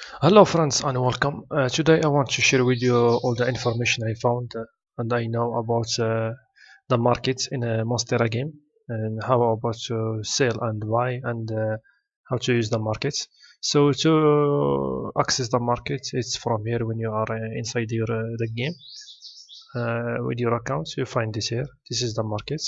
Hello friends and welcome. Today I want to share with you all the information I found and I know about the market in a Monstera game and how about to sell and buy and how to use the market. So to access the market, it's from here when you are inside your the game with your account. You find this here. This is the market.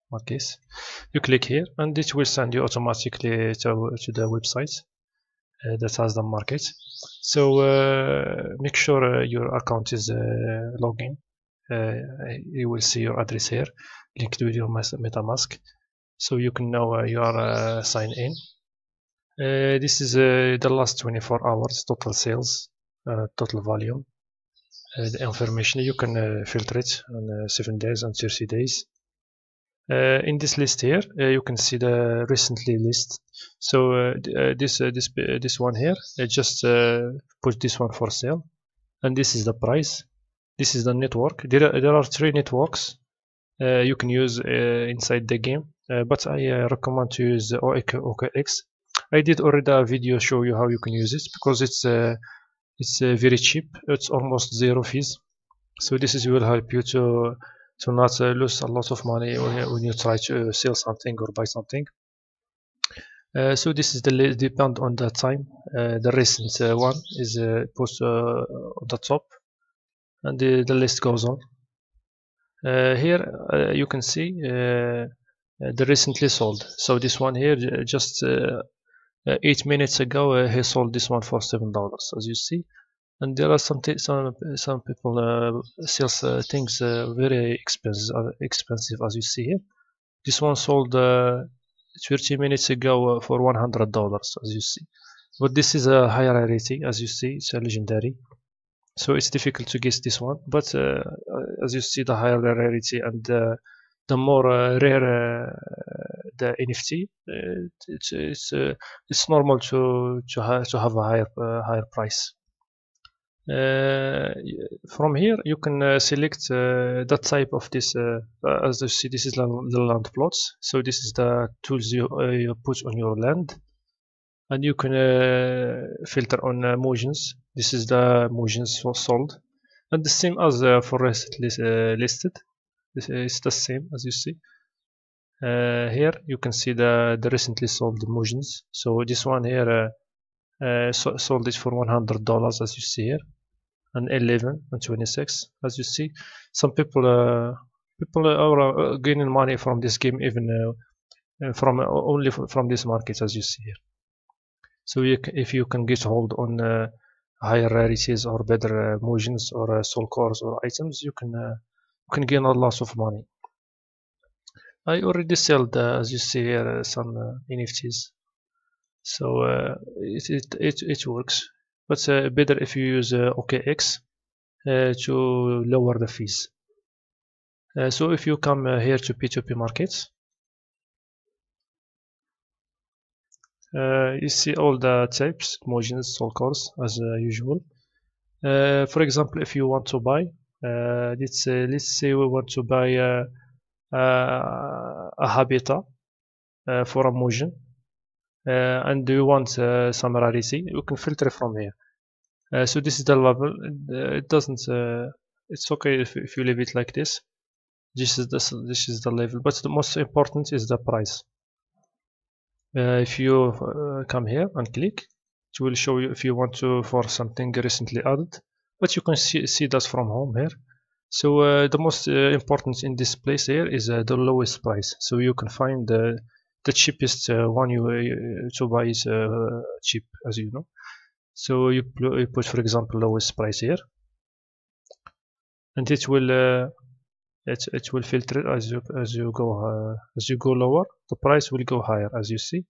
You click here and it will send you automatically to the website that has the market. So make sure your account is login. You will see your address here linked with your MetaMask, so you can know you are signed in. This is the last 24 hours total sales, total volume. The information you can filter it on 7 days and 30 days. In this list here, you can see the recently list. So this one here, just put this one for sale, and this is the price. This is the network. There are 3 networks you can use inside the game, but I recommend to use OKX. I did already a video show you how you can use it because it's very cheap. It's almost zero fees. So this is will help you to not lose a lot of money when you try to sell something or buy something. So this is the depend on the time. The recent one is put on the top, and the list goes on. Here you can see the recently sold. So this one here just 8 minutes ago he sold this one for $7, as you see. And there are some people sells things very expensive as you see here. This one sold 30 minutes ago for $100 as you see, but this is a high rarity. As you see, it's a legendary, so it's difficult to guess this one. But as you see, the higher the rarity and the more rare the NFT, it's normal to have a higher price. From here you can select the type of this. As you see, this is the land plots. So this is the tools you put on your land, and you can filter on Mojans. This is the Mojans sold, and the same as for recently listed. This is the same as you see. Here you can see the recently sold Mojans. So this one here sold it for $100 as you see here, and 11 and 26 as you see. Some people are gaining money from this game, even from only from this market, as you see here. So if you can get hold on higher rarities or better Mojans or soul cores or items, you can gain a lot of money. I already sold as you see here some NFTs, so it works, but better if you use OKX to lower the fees. So if you come here to P2P markets, you see all the types, Mojans, soul cores as usual. For example, if you want to buy, let's say we want to buy a habitat for a Mojan, and you want some rarity, you can filter from here. So this is the level. It doesn't. It's okay if you leave it like this. This is the level, but the most important is the price. If you come here and click, it will show you if you want to for something recently added, but you can see that from home here. So the most important in this place here is the lowest price. So you can find the cheapest one to buy is cheap, as you know. So you put, for example, lowest price here, and it will filter it as you go lower. The price will go higher, as you see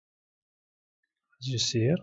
here,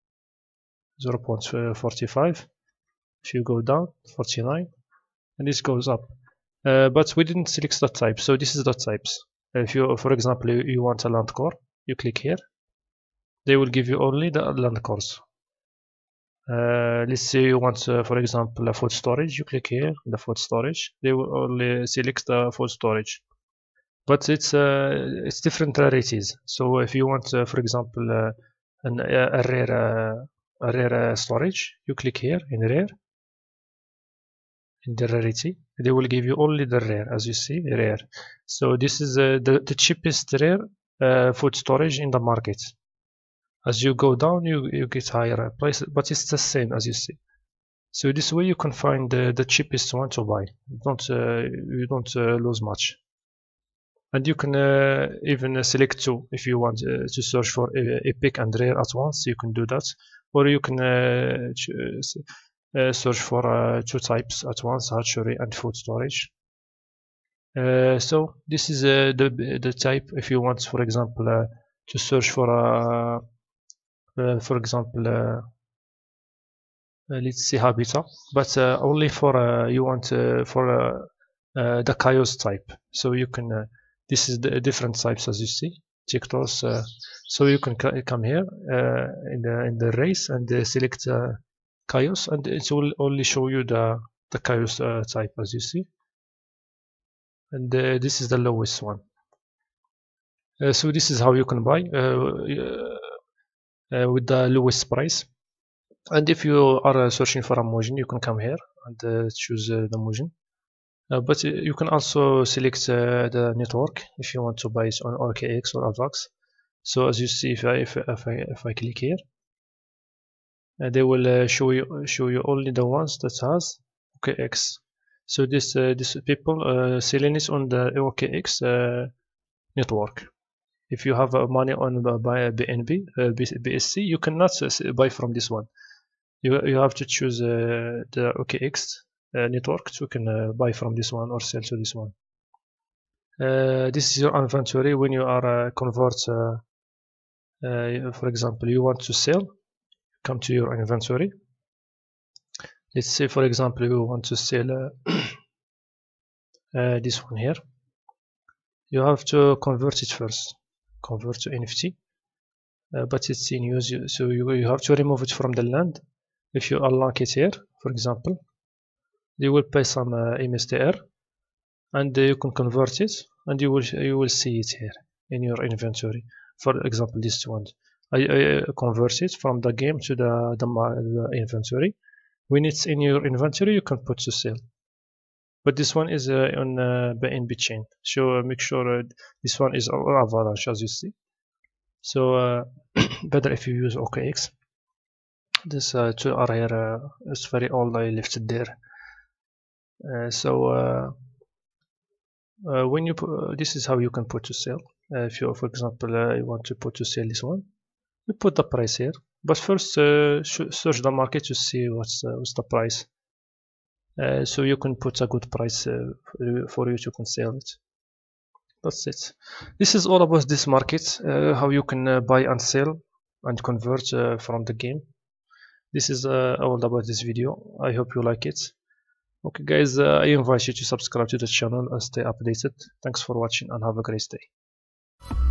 0.45. If you go down, 49, and this goes up. But we didn't select the type, so this is the types. If you, for example, you want a land core, you click here. They will give you only the land cores. Let's say you want, for example, a food storage. You click here, the food storage. They will only select the food storage, but it's different rarities. So if you want, for example, a rare rare storage, you click here in rare, in the rarity. They will give you only the rare, as you see, rare. So this is the cheapest rare food storage in the market. As you go down, you get higher price, but it's the same as you see. So this way you can find the cheapest one to buy. You don't lose much. And you can even select two if you want to search for epic and rare at once. You can do that, or you can search for two types at once: hatchery and food storage. So this is the type. If you want, for example, to search for example, let's see habitat, but only for you want for the chaos type. So you can this is the different types, as you see, Tictos. So you can come here in the race and select chaos, and it will only show you the chaos type, as you see. And this is the lowest one. So this is how you can buy with the lowest price. And if you are searching for a Mojang, you can come here and choose the Mojang. But you can also select the network if you want to buy it on OKX or Avax. So as you see, if I click here, they will show you only the ones that has OKX. So this people selling it on the OKX network. If you have money on BNB, BSC, you cannot buy from this one. You have to choose the OKX network to can buy from this one or sell to this one. This is your inventory when you are convert. For example, you want to sell, come to your inventory. Let's say, for example, you want to sell this one here. You have to convert it first. Convert to NFT, but it's in use, so you have to remove it from the land. If you unlock it here, for example, you will pay some MSTR, and you can convert it, and you will see it here in your inventory. For example, this one, I convert it from the game to the inventory. When it's in your inventory, you can put to sell. But this one is on BNB chain, so make sure this one is Avalanche, as you see. So better if you use OKX. This two are here. It's very old. I left it there. When you this is how you can put to sell. If you, for example, you want to put to sell this one, you put the price here. But first, search the market to see what's the price. So you can put a good price for you to can sell it. That's it. This is all about this market, how you can buy and sell and convert from the game. This is all about this video. I hope you like it. Okay guys, I invite you to subscribe to the channel and stay updated. Thanks for watching and have a great day.